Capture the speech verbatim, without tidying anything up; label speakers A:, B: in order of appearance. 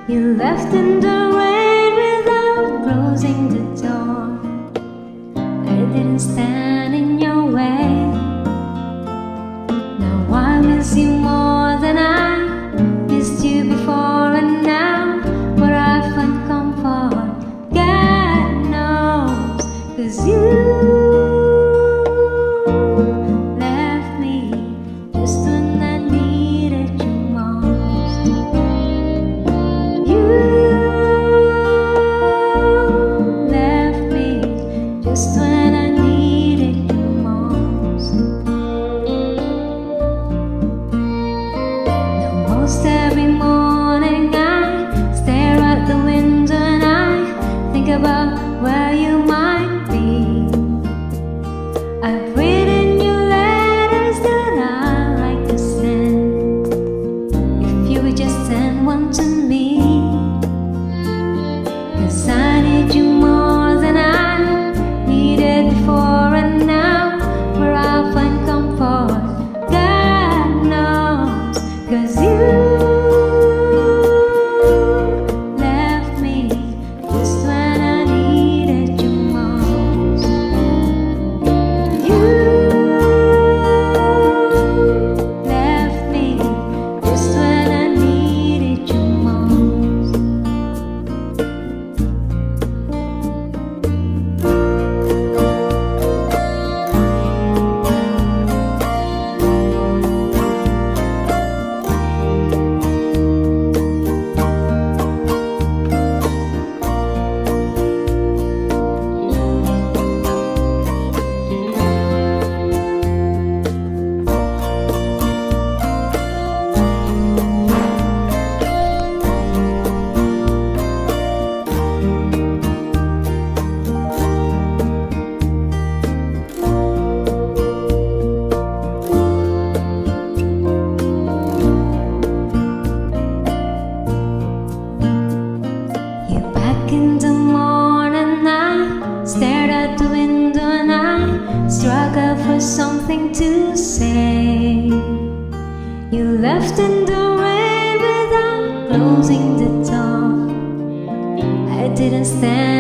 A: You left in the rain without closing the door. I didn't stand in your way. Now I miss you more than I missed you before, and now where I find comfort, God knows, 'cause you left me just when I needed you most. You left me just when I needed you most. Now most every morning I stare out the window and I think about where you might be. I've written you letters that I like to send. If you would just send one to me, 'cause I need you more than I needed before, and now where I find comfort, God knows, 'cause you left me just when I needed you most. You left me just when I needed you most. In the morning I stared out the window and I struggled for something to say. You left in the rain without closing the door. I didn't stand